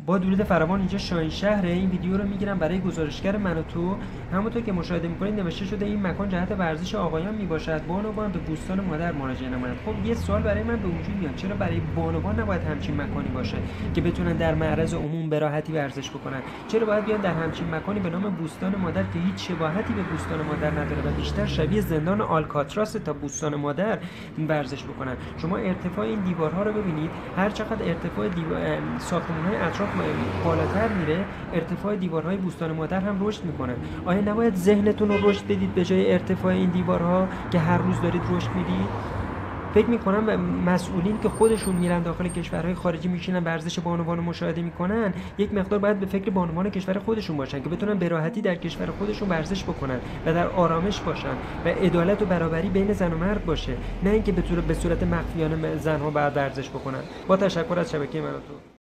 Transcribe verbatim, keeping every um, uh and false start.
با درود فراوان، اینجا شاهین شهر. این ویدیو رو میگیرم برای گزارشگر من و تو. همونطور که مشاهده میکنید نوشته شده این مکان جهت ورزش آقایان میباشد. بانوان به بوستان مادر مراجعه نمایند. خب یه سوال برای من به وجود میاد، چرا برای بانوان نباید همچین مکانی باشه که بتونن در معرض عموم به راحتی ورزش بکنن؟ چرا باید بیان در همچین مکانی به نام بوستان مادر که هیچ شباهتی به بوستان مادر نداره و بیشتر شبیه زندان آلکاتراس تا بوستان مادر ورزش بکنن؟ شما ارتفاع این دیوارها رو ببینید، هر چقدر ارتفاع دیوار ساختمان‌های اطراف بالاتر میره، ارتفاع دیوارهای بوستان مادر هم رشد میکنه. آیا نباید ذهنتون رو رشد بدید به جای ارتفاع این دیوارها که هر روز دارید رشد میدید؟ فکر میکنم مسئولین که خودشون میرن داخل کشورهای خارجی میشینن ورزش بانوان رو مشاهده میکنن، یک مقدار باید به فکر بانوان کشور خودشون باشن که بتونن به راحتی در کشور خودشون ورزش بکنن و در آرامش باشن و عدالت و برابری بین زن و مرد باشه، نه اینکه به صورت مخفیانه زنها بعد ورزش بکنن. با تشکر از شبکه من و تو.